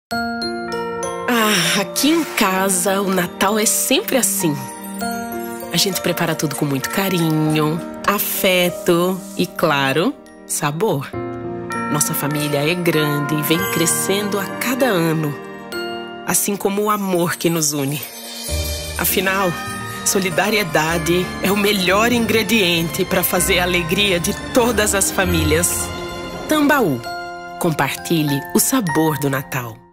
Aqui em casa o Natal é sempre assim. A gente prepara tudo com muito carinho, afeto e, claro, sabor. Nossa família é grande e vem crescendo a cada ano, assim como o amor que nos une. Afinal, solidariedade é o melhor ingrediente para fazer a alegria de todas as famílias. Tambaú. Compartilhe o sabor do Natal.